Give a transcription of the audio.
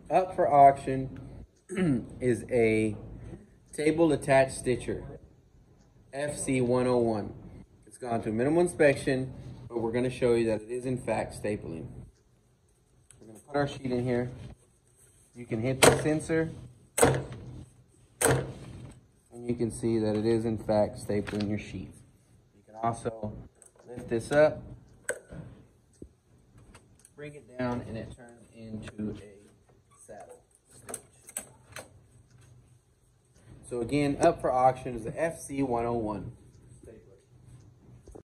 Up for auction is a table attached stitcher, FC 101. It's gone to minimum inspection, but we're going to show you that it is in fact stapling. We're going to put our sheet in here. You can hit the sensor, and you can see that it is in fact stapling your sheet. You can also lift this up, bring it down, and it turns into a saddle stitch. So again, up for auction is the FC 101.